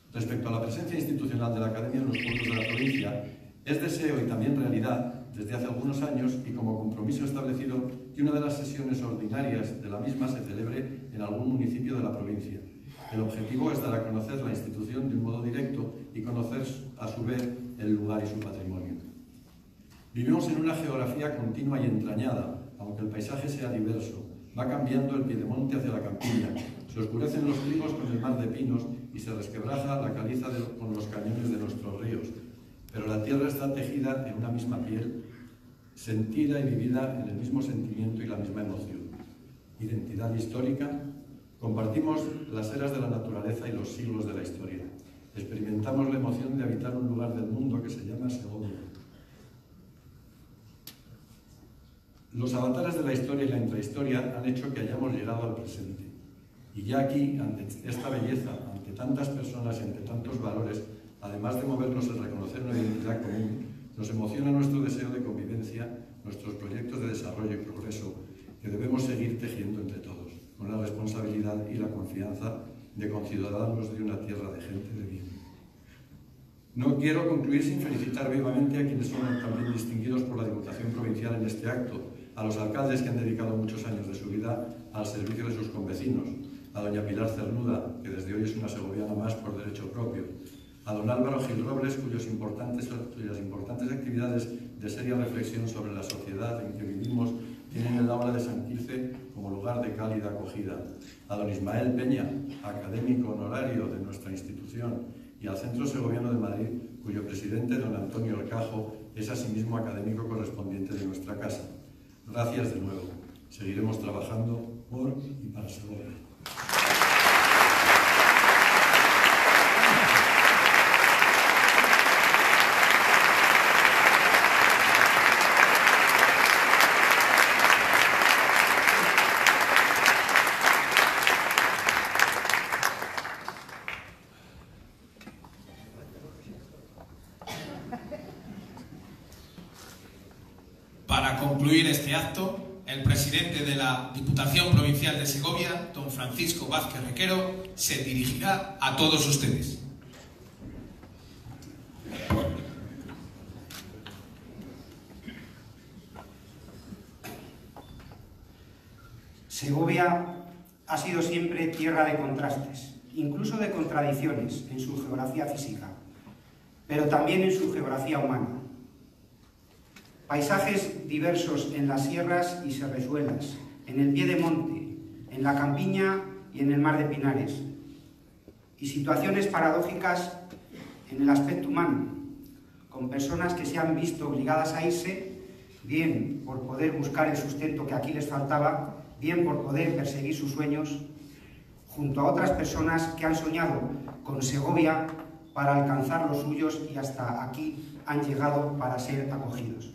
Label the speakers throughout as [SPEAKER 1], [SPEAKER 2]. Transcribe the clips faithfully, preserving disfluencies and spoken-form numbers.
[SPEAKER 1] Respecto a la presencia institucional de la Academia en los pueblos de la provincia, es deseo y también realidad, desde hace algunos años y como compromiso establecido, que una de las sesiones ordinarias de la misma se celebre en algún municipio de la provincia. El objetivo es dar a conocer la institución de un modo directo y conocer a su vez el lugar y su patrimonio. Vivimos en una geografía continua y entrañada, aunque el paisaje sea diverso. Va cambiando el piedemonte hacia la campiña, se oscurecen los trigos con el mar de pinos y se resquebraja la caliza de, con los cañones de nuestros ríos. Pero la tierra está tejida en una misma piel, sentida y vivida en el mismo sentimiento y la misma emoción. Identidad histórica. Compartimos las eras de la naturaleza y los siglos de la historia. Experimentamos la emoción de habitar un lugar del mundo que se llama Segovia. Los avatares de la historia y la intrahistoria han hecho que hayamos llegado al presente. Y ya aquí, ante esta belleza, ante tantas personas y ante tantos valores, además de movernos el reconocer una identidad común, nos emociona nuestro deseo de convivencia, nuestros proyectos de desarrollo y progreso, que debemos seguir tejiendo entre todos, con la responsabilidad y la confianza de conciudadanos de una tierra de gente de bien. No quiero concluir sin felicitar vivamente a quienes son también distinguidos por la Diputación Provincial en este acto, a los alcaldes que han dedicado muchos años de su vida al servicio de sus convecinos, a doña Pilar Cernuda, que desde hoy es una segoviana más por derecho propio, a don Álvaro Gil Robles, cuyos importantes, cuyas importantes actividades de seria reflexión sobre la sociedad en que vivimos tienen el aula de San Quirce como lugar de cálida acogida, a don Ismael Peña, académico honorario de nuestra institución, y al Centro Segoviano de Madrid, cuyo presidente, don Antonio Orcajo, es asimismo académico correspondiente de nuestra casa. Gracias de nuevo. Seguiremos trabajando por y para Segovia.
[SPEAKER 2] Para concluir este acto, el presidente de la Diputación Provincial de Segovia, don Francisco Vázquez Requero, se dirigirá a todos ustedes.
[SPEAKER 3] Segovia ha sido siempre tierra de contrastes, incluso de contradicciones en su geografía física, pero también en su geografía humana. Paisajes diversos en las sierras y serrezuelas, en el pie de monte, en la campiña y en el mar de pinares. Y situaciones paradójicas en el aspecto humano, con personas que se han visto obligadas a irse, bien por poder buscar el sustento que aquí les faltaba, bien por poder perseguir sus sueños, junto a otras personas que han soñado con Segovia para alcanzar los suyos y hasta aquí han llegado para ser acogidos.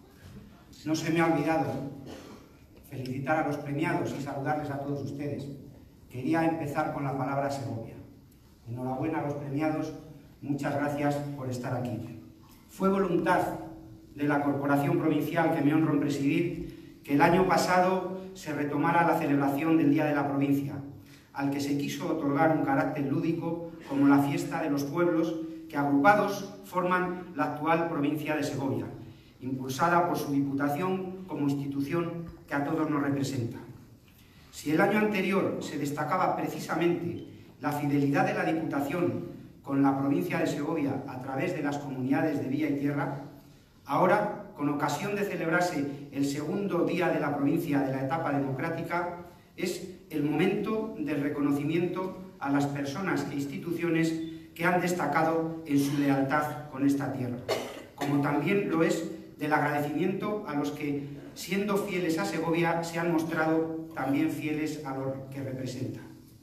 [SPEAKER 3] No se me ha olvidado felicitar a los premiados y saludarles a todos ustedes. Quería empezar con la palabra Segovia. Enhorabuena a los premiados, muchas gracias por estar aquí. Fue voluntad de la Corporación Provincial que me honro en presidir que el año pasado se retomara la celebración del Día de la Provincia, al que se quiso otorgar un carácter lúdico como la fiesta de los pueblos que agrupados forman la actual provincia de Segovia, impulsada por su Diputación como institución que a todos nos representa. Si el año anterior se destacaba precisamente la fidelidad de la Diputación con la provincia de Segovia a través de las comunidades de vía y tierra, ahora, con ocasión de celebrarse el segundo día de la provincia de la etapa democrática, es el momento del reconocimiento a las personas e instituciones que han destacado en su lealtad con esta tierra, como también lo es del agradecimiento a los que, siendo fieles a Segovia, se han mostrado también fieles a lo que representa.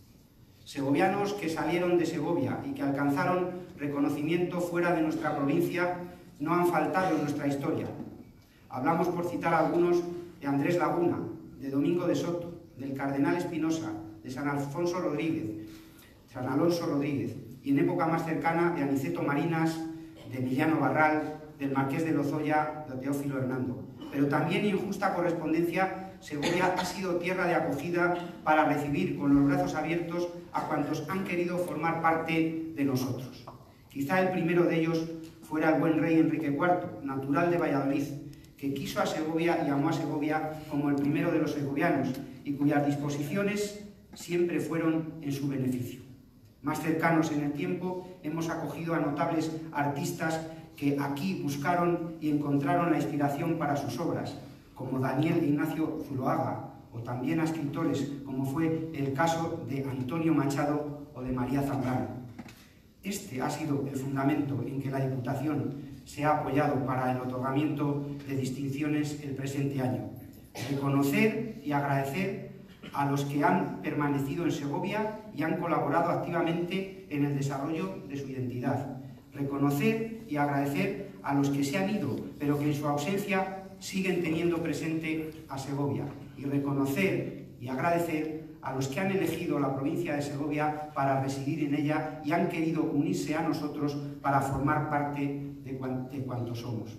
[SPEAKER 3] Segovianos que salieron de Segovia y que alcanzaron reconocimiento fuera de nuestra provincia no han faltado en nuestra historia. Hablamos, por citar algunos, de Andrés Laguna, de Domingo de Soto, del Cardenal Espinosa, de San Alfonso Rodríguez, San Alonso Rodríguez, y en época más cercana de Aniceto Marinas, de Emiliano Barral, del Marqués de Lozoya, de Teófilo Hernando. Pero también, en justa correspondencia, Segovia ha sido tierra de acogida para recibir con los brazos abiertos a cuantos han querido formar parte de nosotros. Quizá el primero de ellos fuera el buen rey Enrique cuarto, natural de Valladolid, que quiso a Segovia y amó a Segovia como el primero de los segovianos y cuyas disposiciones siempre fueron en su beneficio. Más cercanos en el tiempo, hemos acogido a notables artistas que aquí buscaron y encontraron la inspiración para sus obras, como Daniel Ignacio Zuloaga, o también a escritores, como fue el caso de Antonio Machado o de María Zambrano. Este ha sido el fundamento en que la Diputación se ha apoyado para el otorgamiento de distinciones el presente año. Reconocer y agradecer a los que han permanecido en Segovia y han colaborado activamente en el desarrollo de su identidad. Reconocer y agradecer a los que se han ido, pero que en su ausencia siguen teniendo presente a Segovia. Y reconocer y agradecer a los que han elegido la provincia de Segovia para residir en ella y han querido unirse a nosotros para formar parte de, cuan, de cuanto somos.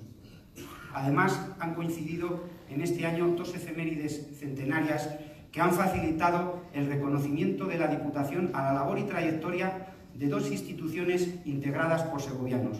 [SPEAKER 3] Además, han coincidido en este año dos efemérides centenarias que han facilitado el reconocimiento de la Diputación a la labor y trayectoria de dos instituciones integradas por segovianos,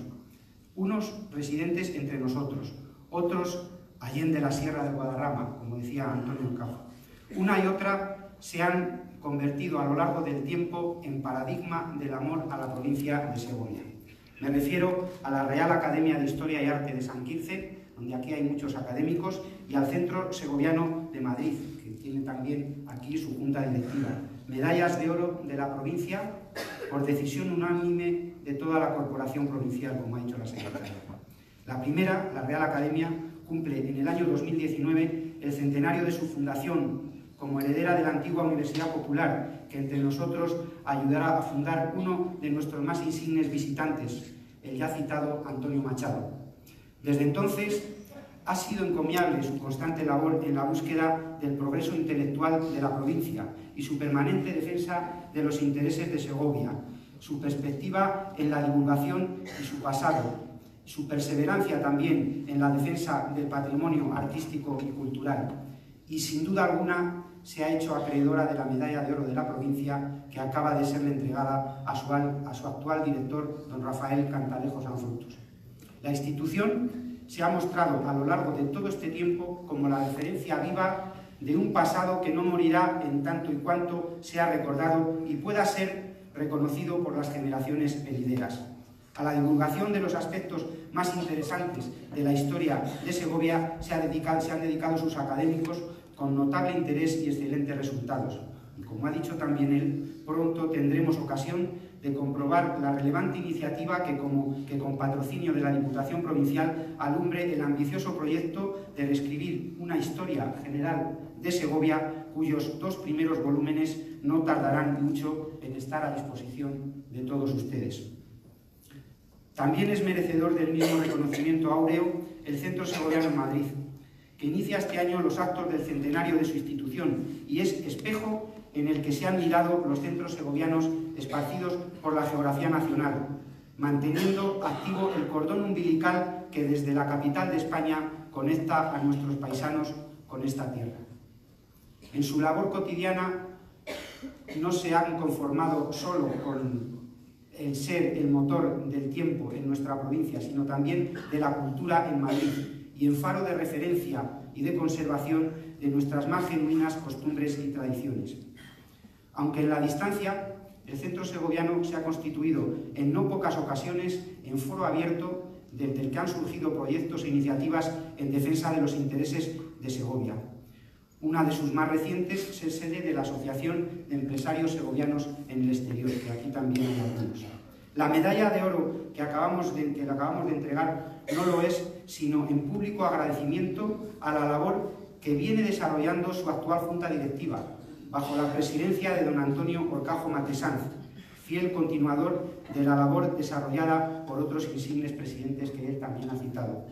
[SPEAKER 3] unos residentes entre nosotros, otros allende la Sierra de Guadarrama, como decía Antonio Cajo. Una y otra se han convertido a lo largo del tiempo en paradigma del amor a la provincia de Segovia. Me refiero a la Real Academia de Historia y Arte de San Quirce, donde aquí hay muchos académicos, y al Centro Segoviano de Madrid, que tiene también aquí su junta directiva. Medallas de oro de la provincia por decisión unánime de toda la corporación provincial, como ha dicho la secretaria. La primera, la Real Academia, cumple en el año dos mil diecinueve el centenario de su fundación como heredera de la antigua Universidad Popular, que entre nosotros ayudará a fundar uno de nuestros más insignes visitantes, el ya citado Antonio Machado. Desde entonces ha sido encomiable su constante labor en la búsqueda del progreso intelectual de la provincia y su permanente defensa de los intereses de Segovia, su perspectiva en la divulgación y su pasado, su perseverancia también en la defensa del patrimonio artístico y cultural, y sin duda alguna se ha hecho acreedora de la medalla de oro de la provincia que acaba de serle entregada a su, a su actual director, don Rafael Cantalejo Sanfrutos. La institución se ha mostrado a lo largo de todo este tiempo como la referencia viva de un pasado que no morirá en tanto y cuanto sea recordado y pueda ser reconocido por las generaciones venideras. A la divulgación de los aspectos más interesantes de la historia de Segovia se, ha dedicado, se han dedicado sus académicos con notable interés y excelentes resultados. Y como ha dicho también él, pronto tendremos ocasión de comprobar la relevante iniciativa que, como, que con patrocinio de la Diputación Provincial alumbre el ambicioso proyecto de reescribir una historia general de Segovia, cuyos dos primeros volúmenes no tardarán mucho en estar a disposición de todos ustedes. También es merecedor del mismo reconocimiento áureo el Centro Segoviano en Madrid, que inicia este año los actos del centenario de su institución y es espejo en el que se han mirado los centros segovianos esparcidos por la geografía nacional, manteniendo activo el cordón umbilical que desde la capital de España conecta a nuestros paisanos con esta tierra. En su labor cotidiana no se han conformado solo con el ser el motor del tiempo en nuestra provincia, sino también de la cultura en Madrid y en faro de referencia y de conservación de nuestras más genuinas costumbres y tradiciones. Aunque en la distancia, el Centro Segoviano se ha constituido en no pocas ocasiones en foro abierto desde el que han surgido proyectos e iniciativas en defensa de los intereses de Segovia. Una de sus más recientes es el sede de la Asociación de Empresarios Segovianos en el Exterior, que aquí también hay algunos. La medalla de oro que acabamos de, que le acabamos de entregar no lo es, sino en público agradecimiento a la labor que viene desarrollando su actual Junta Directiva, bajo la presidencia de don Antonio Orcajo Matesanz, fiel continuador de la labor desarrollada por otros insignes presidentes que él también ha citado.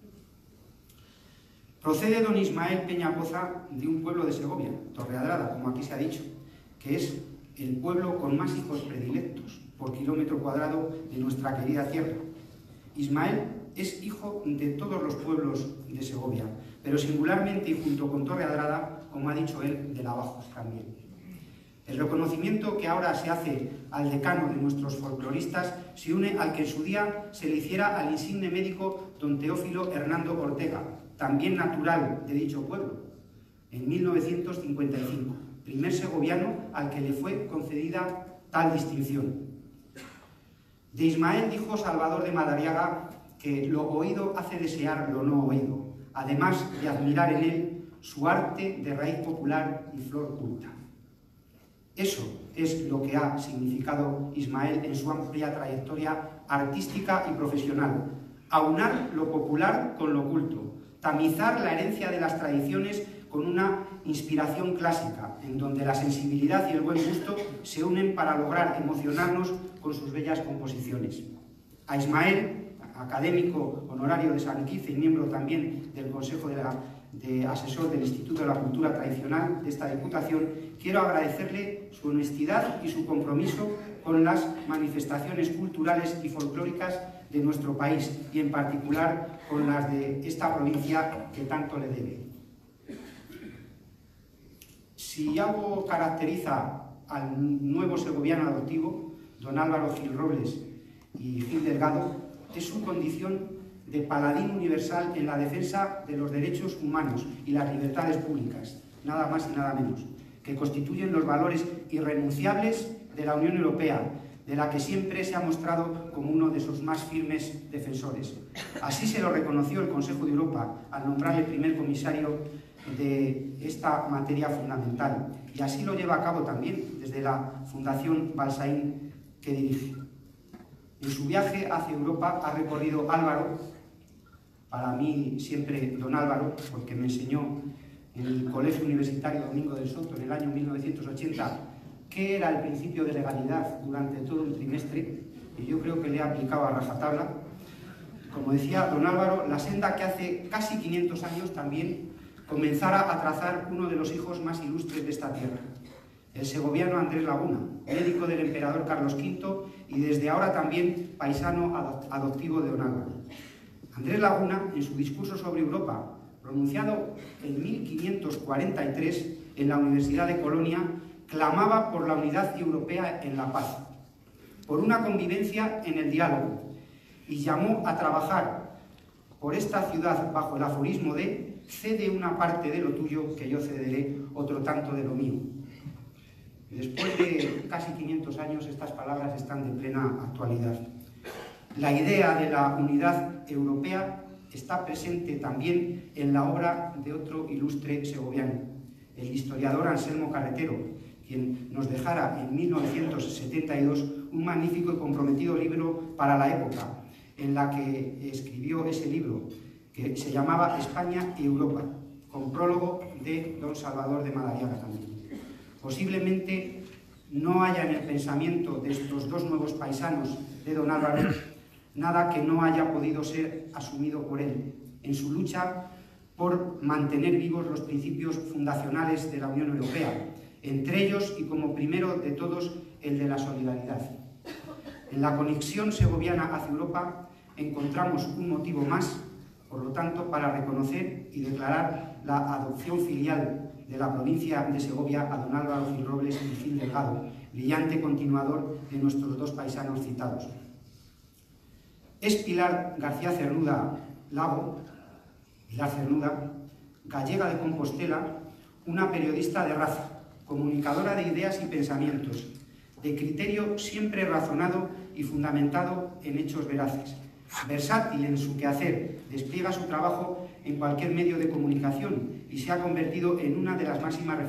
[SPEAKER 3] Procede don Ismael Peñapoza de un pueblo de Segovia, Torreadrada, como aquí se ha dicho, que es el pueblo con más hijos predilectos por kilómetro cuadrado de nuestra querida tierra. Ismael es hijo de todos los pueblos de Segovia, pero singularmente y junto con Torreadrada, como ha dicho él, de Lavajos también. El reconocimiento que ahora se hace al decano de nuestros folcloristas se une al que en su día se le hiciera al insigne médico don Teófilo Hernando Ortega, también natural de dicho pueblo, en mil novecientos cincuenta y cinco, primer segoviano al que le fue concedida tal distinción. De Ismael dijo Salvador de Madariaga que lo oído hace desear lo no oído, además de admirar en él su arte de raíz popular y flor culta. Eso es lo que ha significado Ismael en su amplia trayectoria artística y profesional. Aunar lo popular con lo culto, tamizar la herencia de las tradiciones con una inspiración clásica, en donde la sensibilidad y el buen gusto se unen para lograr emocionarnos con sus bellas composiciones. A Ismael, académico honorario de San Quince y miembro también del Consejo de, la, de Asesor del Instituto de la Cultura Tradicional de esta Diputación, quiero agradecerle su honestidad y su compromiso con las manifestaciones culturales y folclóricas de nuestro país y en particular con las de esta provincia que tanto le debe. Si algo caracteriza al nuevo segoviano adoptivo, don Álvaro Gil Robles y Gil Delgado, es su condición de paladín universal en la defensa de los derechos humanos y las libertades públicas, nada más y nada menos, que constituyen los valores irrenunciables de la Unión Europea, de la que siempre se ha mostrado como uno de sus más firmes defensores. Así se lo reconoció el Consejo de Europa al nombrarle primer comisario de esta materia fundamental, y así lo lleva a cabo también desde la Fundación Balsaín que dirige. En su viaje hacia Europa ha recorrido Álvaro, para mí siempre don Álvaro, porque me enseñó en el Colegio Universitario Domingo del Soto en el año mil novecientos ochenta qué era el principio de legalidad durante todo un trimestre, y yo creo que le he aplicado a rajatabla. Como decía don Álvaro, la senda que hace casi quinientos años también comenzara a trazar uno de los hijos más ilustres de esta tierra, el segoviano Andrés Laguna, médico del emperador Carlos quinto y desde ahora también paisano adoptivo de don Álvaro. Andrés Laguna, en su discurso sobre Europa, pronunciado en mil quinientos cuarenta y tres en la Universidad de Colonia, clamaba por la unidad europea en la paz, por una convivencia en el diálogo, y llamó a trabajar por esta ciudad bajo el aforismo de «cede una parte de lo tuyo, que yo cederé otro tanto de lo mío». Después de casi quinientos años, estas palabras están de plena actualidad. La idea de la unidad europea está presente también en la obra de otro ilustre segoviano, el historiador Anselmo Carretero, quien nos dejara en mil novecientos setenta y dos un magnífico y comprometido libro para la época, en la que escribió ese libro, que se llamaba España y Europa, con prólogo de don Salvador de Madariaga también. Posiblemente no haya en el pensamiento de estos dos nuevos paisanos de don Álvaro nada que no haya podido ser asumido por él en su lucha por mantener vivos los principios fundacionales de la Unión Europea, entre ellos y como primero de todos el de la solidaridad. En la conexión segoviana hacia Europa encontramos un motivo más, por lo tanto, para reconocer y declarar la adopción filial de la provincia de Segovia a don Álvaro Gil Robles y Gil Delgado, brillante continuador de nuestros dos paisanos citados. Es Pilar García Cernuda Lago, Pilar Cernuda, gallega de Compostela, una periodista de raza, comunicadora de ideas y pensamientos, de criterio siempre razonado y fundamentado en hechos veraces. Versátil en su quehacer, despliega su trabajo en cualquier medio de comunicación y se ha convertido en una de las máximas